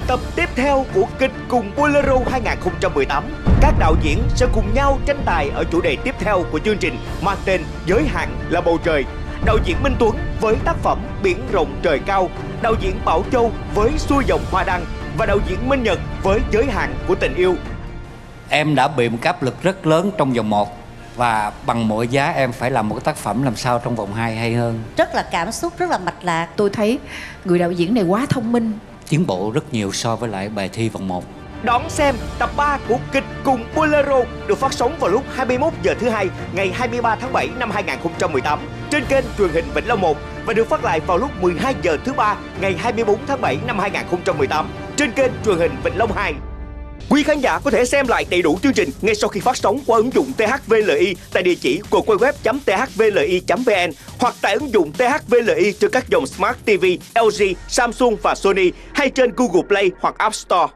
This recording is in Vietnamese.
Tập tiếp theo của kịch Cùng Bolero 2018, các đạo diễn sẽ cùng nhau tranh tài ở chủ đề tiếp theo của chương trình mang tên Giới hạn là bầu trời. Đạo diễn Minh Tuấn với tác phẩm Biển rộng trời cao, đạo diễn Bảo Châu với Xuôi dòng hoa đăng và đạo diễn Minh Nhật với Giới hạn của tình yêu. Em đã bị một áp lực rất lớn trong vòng 1 và bằng mọi giá em phải làm một cái tác phẩm làm sao trong vòng 2 hay hơn. Rất là cảm xúc, rất là mạch lạc. Tôi thấy người đạo diễn này quá thông minh, Tiến bộ rất nhiều so với lại bài thi vòng 1. Đón xem tập 3 của kịch Cùng Bolero được phát sóng vào lúc 21 giờ thứ Hai ngày 23 tháng 7 năm 2018 trên kênh truyền hình Vĩnh Long 1 và được phát lại vào lúc 12 giờ thứ Ba ngày 24 tháng 7 năm 2018 trên kênh truyền hình Vĩnh Long 2. Quý khán giả có thể xem lại đầy đủ chương trình ngay sau khi phát sóng qua ứng dụng THVLI tại địa chỉ www.thvli.vn hoặc tại ứng dụng THVLI trên các dòng Smart TV, LG, Samsung và Sony hay trên Google Play hoặc App Store.